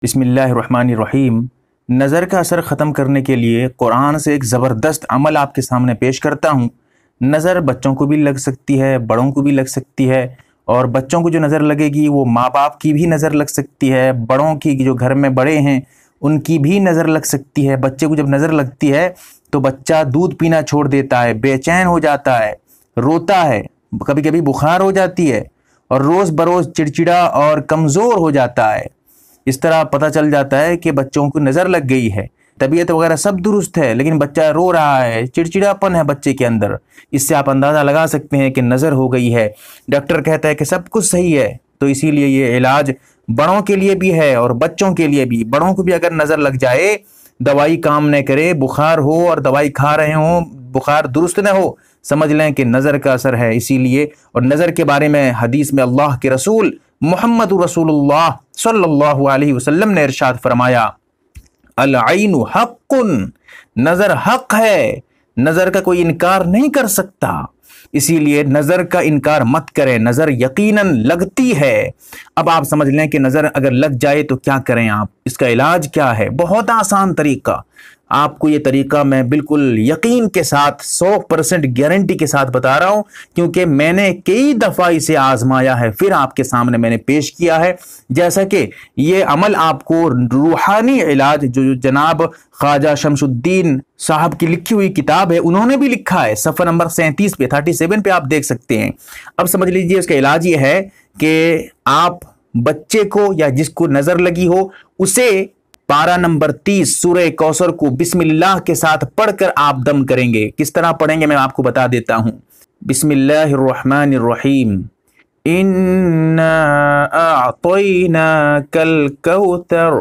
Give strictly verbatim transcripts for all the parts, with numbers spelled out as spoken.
بسم اللہ الرحمن الرحیم۔ نظر کا اثر ختم کرنے کے لیے قرآن سے ایک زبردست عمل آپ کے سامنے پیش کرتا ہوں۔ نظر بچوں کو بھی لگ سکتی ہے، بڑوں کو بھی لگ سکتی ہے، اور بچوں کو جو نظر لگے گی وہ ماں باپ کی بھی نظر لگ سکتی ہے، بڑوں کی جو گھر میں بڑے ہیں ان کی بھی نظر لگ سکتی ہے۔ بچے کو جب نظر لگتی ہے تو بچہ دودھ پینا چھوڑ دیتا ہے، بے چین ہو جاتا ہے، روتا ہے، کبھی کبھی بخار ہو جاتی ہے، اور روز بروز چڑچڑا اور کمزور ہو جاتا ہے۔ اس طرح پتہ چل جاتا ہے کہ بچوں کو نظر لگ گئی ہے۔ طبیعت وغیرہ سب درست ہے لیکن بچہ رو رہا ہے، چڑچڑا پن ہے بچے کے اندر۔ اس سے آپ اندازہ لگا سکتے ہیں کہ نظر ہو گئی ہے۔ ڈاکٹر کہتا ہے کہ سب کچھ صحیح ہے، تو اسی لیے یہ علاج بڑوں کے لیے بھی ہے اور بچوں کے لیے بھی۔ بڑوں کو بھی اگر نظر لگ جائے، دوائی کام نہ کرے، بخار ہو اور دوائی کھا رہے ہوں، بخار درست نہ ہو، سمجھ لیں کہ نظر کا اثر ہے۔ اسی لیے اور نظر کے بارے میں حدیث میں اللہ کے رسول محمد رسول اللہ صلی اللہ علیہ وسلم نے ارشاد فرمایا، العین حق، نظر حق ہے، نظر کا کوئی انکار نہیں کر سکتا۔ اسی لیے نظر کا انکار مت کریں، نظر یقیناً لگتی ہے۔ اب آپ سمجھ لیں کہ نظر اگر لگ جائے تو کیا کریں آپ، اس کا علاج کیا ہے؟ بہت آسان طریقہ، آپ کو یہ طریقہ میں بالکل یقین کے ساتھ سو پرسنٹ گارنٹی کے ساتھ بتا رہا ہوں، کیونکہ میں نے کئی دفعہ اسے آزمایا ہے، پھر آپ کے سامنے میں نے پیش کیا ہے۔ جیسا کہ یہ عمل آپ کو روحانی علاج جو جناب خواجہ شمس الدین صاحب کی لکھی ہوئی کتاب ہے، انہوں نے بھی لکھا ہے، صفحہ نمبر سینتیس پہ تھرٹی سیون پہ آپ دیکھ سکتے ہیں۔ اب سمجھ لیجئے اس کا علاج یہ ہے کہ آپ بچے کو یا جس کو نظر لگی ہو اسے پارہ نمبر تیس سورہ کوثر کو بسم اللہ کے ساتھ پڑھ کر آپ دم کریں گے۔ کس طرح پڑھیں گے میں آپ کو بتا دیتا ہوں۔ بسم اللہ الرحمن الرحیم، اِنَّا أَعْطَيْنَاكَ الْكَوْثَرَ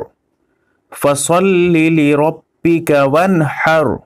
فَصَلِّ لِرَبِّكَ وَانْحَرْ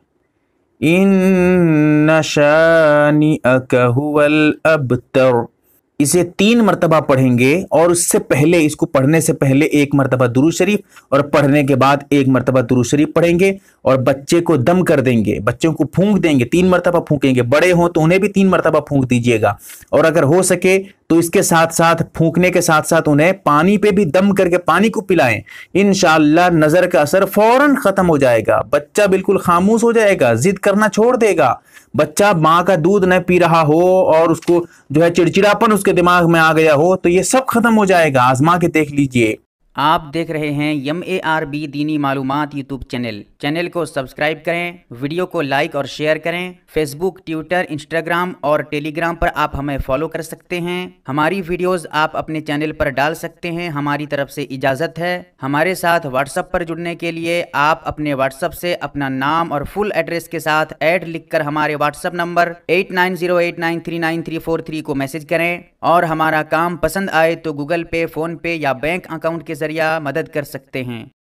إِنَّ شَانِئَكَ هُوَ الْأَبْتَرُ۔ اسے تین مرتبہ پڑھیں گے، اور اس سے پہلے، اس کو پڑھنے سے پہلے ایک مرتبہ درود شریف، اور پڑھنے کے بعد ایک مرتبہ درود شریف پڑھیں گے، اور بچے کو دم کر دیں گے، بچوں کو پھونک دیں گے، تین مرتبہ پھونکیں گے۔ بڑے ہوں تو انہیں بھی تین مرتبہ پھونک دیجئے گا، اور اگر ہو سکے تو اس کے ساتھ ساتھ پھونکنے کے ساتھ ساتھ انہیں پانی پہ بھی دم کر کے پانی کو پلائیں۔ انشاءاللہ نظر کا اثر فوراً ختم ہو جائے گا، بچہ بالکل خاموش ہو جائے گا، ضد کرنا چھوڑ دے گا۔ بچہ ماں کا دودھ نہ پی رہا ہو اور اس کو جو ہے چڑچڑاپن اس کے دماغ میں آ گیا ہو تو یہ سب ختم ہو جائے گا۔ آزما کے دیکھ لیجئے۔ آپ دیکھ رہے ہیں یم اے آر بی دینی معلومات یوٹیوب چینل۔ چینل کو سبسکرائب کریں، ویڈیو کو لائک اور شیئر کریں۔ فیس بک، ٹویٹر، انسٹاگرام اور ٹیلی گرام پر آپ ہمیں فالو کر سکتے ہیں۔ ہماری ویڈیوز آپ اپنے چینل پر ڈال سکتے ہیں، ہماری طرف سے اجازت ہے۔ ہمارے ساتھ واٹس ایپ پر جڑنے کے لیے آپ اپنے واٹس ایپ سے اپنا نام اور فل ایڈریس کے ساتھ ایڈ لکھ کر ہمارے WhatsApp number eight nine zero eight nine three nine three four three کو میسج کریں، اور ہمارا کام پسند آئے تو گوگل پے، فون پے یا بینک اکاؤنٹ کے ذریعے مدد کر سکتے ہیں۔